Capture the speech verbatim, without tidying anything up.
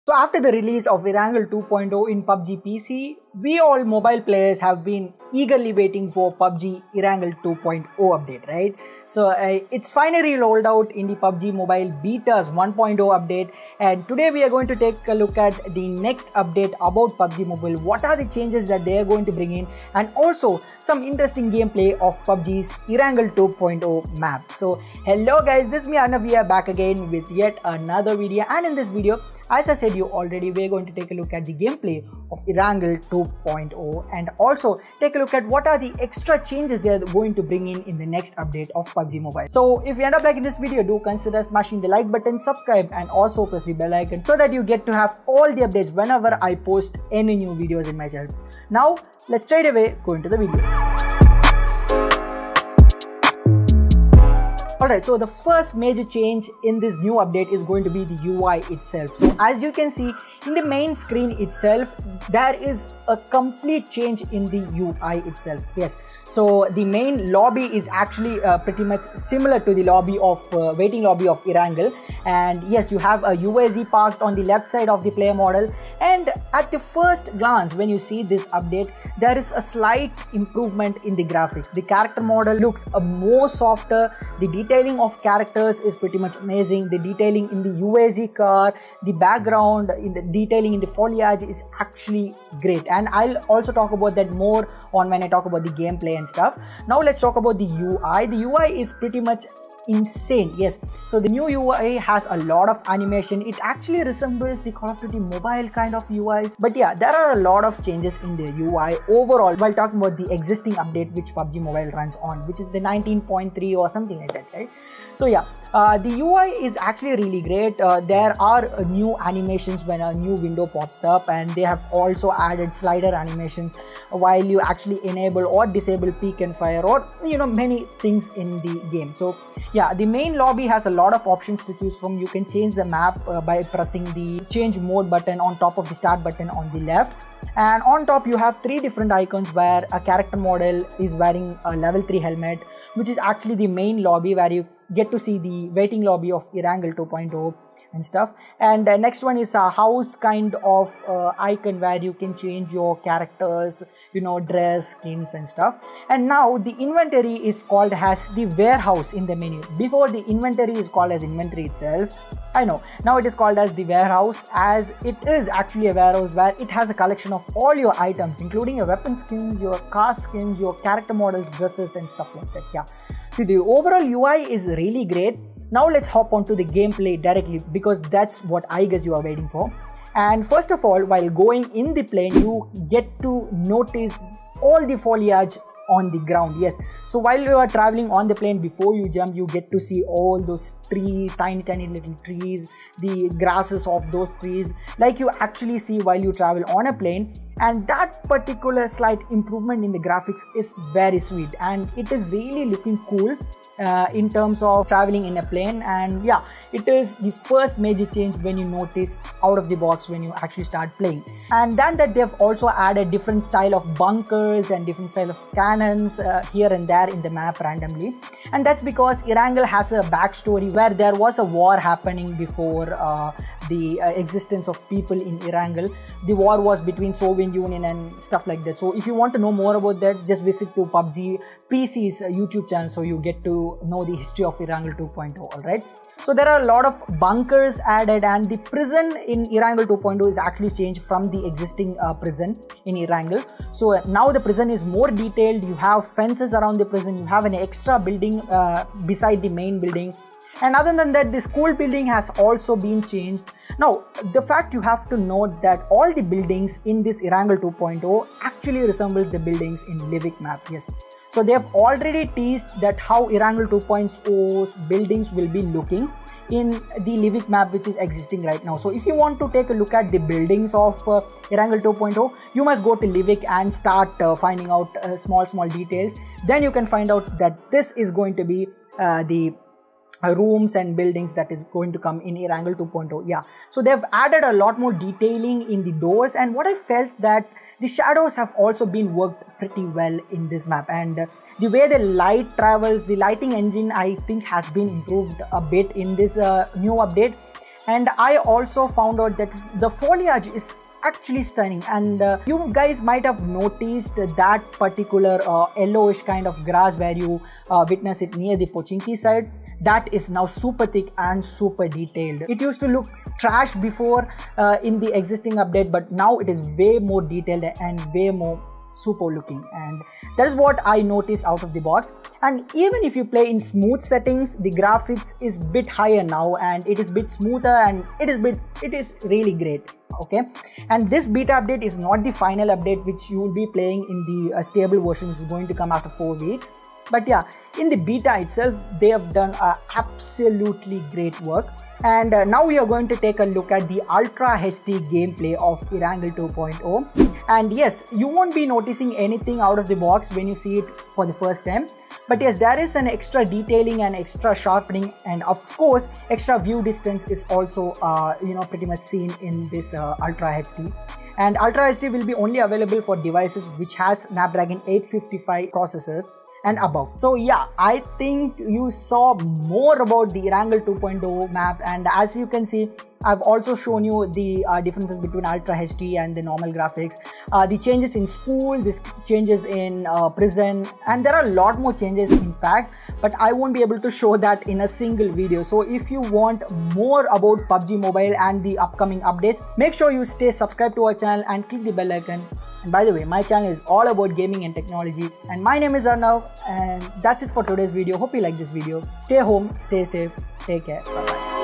So after the release of Erangel two point oh in P U B G P C, we all mobile players have been eagerly waiting for P U B G Erangel two point oh update, right? So uh, it's finally rolled out in the P U B G Mobile Betas one point oh update, and today we are going to take a look at the next update about P U B G Mobile. What are the changes that they are going to bring in, and also some interesting gameplay of P U B G's Erangel two point oh map. So hello guys, this is me Arnav. We are back again with yet another video, and in this video, as I said you already, we are going to take a look at the gameplay of Erangel two point oh and also take a look at what are the extra changes they are going to bring in in the next update of P U B G Mobile. So if you end up liking this video, do consider smashing the like button, subscribe, and also press the bell icon so that you get to have all the updates whenever I post any new videos in my channel. Now let's straight away go into the video. Alright, so the first major change in this new update is going to be the U I itself. So as you can see in the main screen itself, there is a complete change in the U I itself. Yes, so the main lobby is actually uh, pretty much similar to the lobby of uh, waiting lobby of Erangel, and yes, you have a U A Z parked on the left side of the player model, and at the first glance when you see this update, there is a slight improvement in the graphics. The character model looks uh, more softer. The detailing of characters is pretty much amazing. The detailing in the U A Z car, the background, in the detailing in the foliage is actually great, and I'll also talk about that more on when I talk about the gameplay and stuff. Now let's talk about the U I. The U I is pretty much insane. Yes, so the new U I has a lot of animation. It actually resembles the Call of Duty Mobile kind of U Is, but yeah, there are a lot of changes in the U I overall while talking about the existing update which P U B G Mobile runs on, which is the nineteen point three or something like that, right? So yeah, uh, the U I is actually really great. Uh, there are uh, new animations when a new window pops up, and they have also added slider animations while you actually enable or disable peek and fire, or you know, many things in the game. So yeah, the main lobby has a lot of options to choose from. You can change the map uh, by pressing the change mode button on top of the start button on the left, and on top you have three different icons where a character model is wearing a level three helmet, which is actually the main lobby where you get to see the waiting lobby of Erangel two point oh and stuff. And the next one is a house kind of uh, icon where you can change your characters, you know, dress, skins and stuff. And now the inventory is called as the warehouse in the menu. Before, the inventory is called as inventory itself. I know, now it is called as the warehouse, as it is actually a warehouse where it has a collection of all your items, including your weapon skins, your car skins, your character models, dresses and stuff like that. Yeah, so the overall U I is really great. Now let's hop on to the gameplay directly, because that's what I guess you are waiting for. And first of all, while going in the plane, you get to notice all the foliage on the ground. Yes, so while you are traveling on the plane, before you jump, you get to see all those trees, tiny tiny little trees, the grasses of those trees, like you actually see while you travel on a plane. And that particular slight improvement in the graphics is very sweet, and it is really looking cool uh, in terms of traveling in a plane. And yeah, it is the first major change when you notice out of the box when you actually start playing. And then that they've also added different style of bunkers and different style of cannons uh, here and there in the map randomly, and that's because Erangel has a backstory where there was a war happening before uh, the uh, existence of people in Erangel. The war was between Soviet Union and stuff like that. So if you want to know more about that, just visit to P U B G P C's uh, YouTube channel, so you get to know the history of Erangel two point oh. Alright, so there are a lot of bunkers added, and the prison in Erangel two point oh is actually changed from the existing uh, prison in Erangel. So uh, now the prison is more detailed. You have fences around the prison, you have an extra building uh, beside the main building. And other than that, the school building has also been changed. Now, the fact you have to note that all the buildings in this Erangel two point oh actually resembles the buildings in Livik map. Yes, so they have already teased that how Erangel two point oh's buildings will be looking in the Livik map which is existing right now. So if you want to take a look at the buildings of uh, Erangel two point oh, you must go to Livik and start uh, finding out uh, small small details. Then you can find out that this is going to be uh, the Uh, rooms and buildings that is going to come in Erangel two point oh. Yeah, so they've added a lot more detailing in the doors, and what I felt that the shadows have also been worked pretty well in this map, and uh, the way the light travels, the lighting engine I think has been improved a bit in this uh, new update. And I also found out that the foliage is actually stunning, and uh, you guys might have noticed that particular uh, yellowish kind of grass where you uh, witness it near the Pochinki side. That is now super thick and super detailed. It used to look trash before uh, in the existing update, but now it is way more detailed and way more super looking, and that is what I noticed out of the box. And even if you play in smooth settings, the graphics is bit higher now, and it is bit smoother, and it is bit it is really great. Okay, and this beta update is not the final update which you will be playing in the uh, stable version, which is going to come after four weeks. But yeah, in the beta itself, they have done uh, absolutely great work. And uh, now we are going to take a look at the Ultra H D gameplay of Erangel two point oh. And yes, you won't be noticing anything out of the box when you see it for the first time. But yes, there is an extra detailing and extra sharpening, and of course, extra view distance is also uh, you know pretty much seen in this uh, Ultra H D. And Ultra H D will be only available for devices which has Snapdragon eight fifty-five processors and above. So yeah, I think you saw more about the Erangel two point oh map, and as you can see, I've also shown you the uh, differences between Ultra H D and the normal graphics, uh, the changes in school, the changes in uh, prison, and there are a lot more changes in fact, but I won't be able to show that in a single video. So if you want more about P U B G Mobile and the upcoming updates, make sure you stay subscribed to our channel and click the bell icon. And by the way, my channel is all about gaming and technology, and my name is Arnav, and that's it for today's video. Hope you like this video. Stay home, stay safe, take care, bye bye.